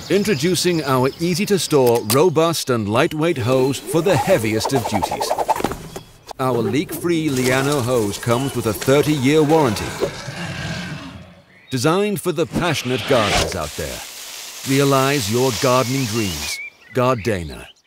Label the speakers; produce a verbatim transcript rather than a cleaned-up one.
Speaker 1: Introducing our easy-to-store, robust and lightweight hose for the heaviest of duties. Our leak-free Liano hose comes with a thirty year warranty. Designed for the passionate gardeners out there. Realize your gardening dreams. Gardena.